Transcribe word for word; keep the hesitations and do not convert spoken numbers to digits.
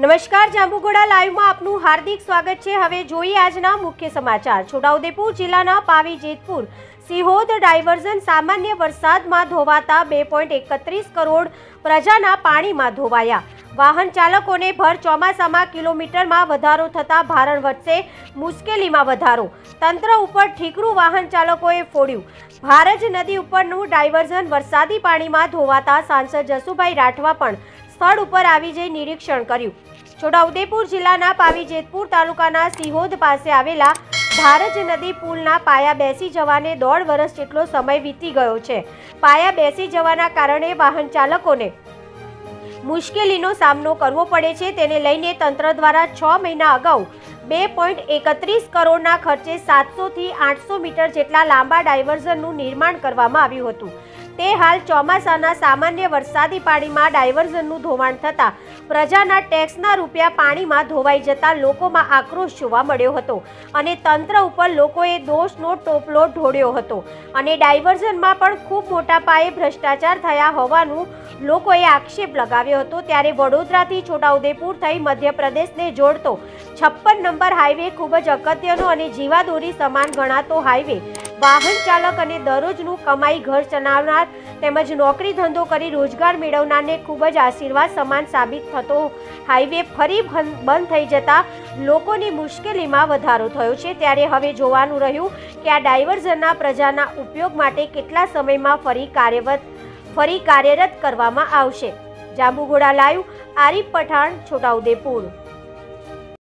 નમસ્કાર, જાંબુઘોડા લાઈવમાં આપનું હાર્દિક સ્વાગત છે। હવે જોઈએ આજના મુખ્ય સમાચાર। છોટાઉદેપુર જિલ્લાના પાવી જેતપુર સિહોદ ડાયવર્ઝન સામાન્ય વરસાદમાં ધોવાતા બે પોઈન્ટ એકત્રીસ કરોડ પ્રજાના પાણીમાં ધોવાયા। વાહન ચાલકોને ભર ચોમાસામાં કિલોમીટરમાં વધારો થતા ભારણ વધશે, મુશ્કેલીમાં વધારો। તંત્ર ઉપર ઠીકરું વાહન ચાલકોએ ફોડ્યું। ભારજ નદી ઉપરનું ડાયવર્ઝન વરસાદી પાણીમાં ધોવાતા સાંસદ જસુભાઈ રાઠવા પણ સ્થળ ઉપર આવી જઈ નિરીક્ષણ કર્યું। છોટાઉદેપુર જિલ્લાના પાવી જેતપુર તાલુકાના સિહોદ પાસે આવેલા ભારજ નદી પુલના પાયા બેસી જવાને દોઢ વર્ષ જેટલો સમય વીતી ગયો છે। પાયા બેસી જવાના કારણે વાહન ચાલકોને મુશ્કેલીનો સામનો કરવો પડે છે। તેને લઈને તંત્ર દ્વારા છ મહિના અગાઉ બે પોઈન્ટ એકત્રીસ કરોડના ખર્ચે સાતસો થી આઠસો મીટર જેટલા લાંબા ડાયવર્ઝનનું નિર્માણ કરવામાં આવ્યું હતું। તે હાલ ચોમાસાના સામાન્ય વરસાદી પાણીમાં ડાયવર્ઝનનું ધોવાણ થતાં પ્રજાના ટેક્સના રૂપિયા પાણીમાં ધોવાઈ જતા લોકોમાં આક્રોશ જોવા મળ્યો હતો અને તંત્ર ઉપર લોકોએ દોષનો ટોપલો ઢોળ્યો હતો અને ડાયવર્ઝનમાં પણ ખૂબ મોટા પાયે ભ્રષ્ટાચાર થયા હોવાનું લોકોએ આક્ષેપ લગાવ્યો હતો। ત્યારે વડોદરાથી છોટાઉદેપુર થઈ મધ્યપ્રદેશને જોડતો છપ્પન નંબર હાઈવે ખૂબ જ અગત્યનો અને જીવાદોરી સમાન ગણાતો હાઈવે વાહન ચાલક અને દરરોજનું કમાઈ ઘર ચલાવનાર તેમજ નોકરી ધંધો કરી રોજગાર મેળવનારને ખૂબ જ આશીર્વાદ સમાન સાબિત થતો હાઈવે ફરી બંધ થઈ જતા લોકોની મુશ્કેલીમાં વધારો થયો છે। ત્યારે હવે જોવાનું રહ્યું કે આ ડાયવર્ઝનના પ્રજાના ઉપયોગ માટે કેટલા સમયમાં ફરી કાર્યરત ફરી કાર્યરત કરવામાં આવશે। જાંબુઘોડા લાઈવ, આરીફ પઠાણ, છોટાઉદેપુર।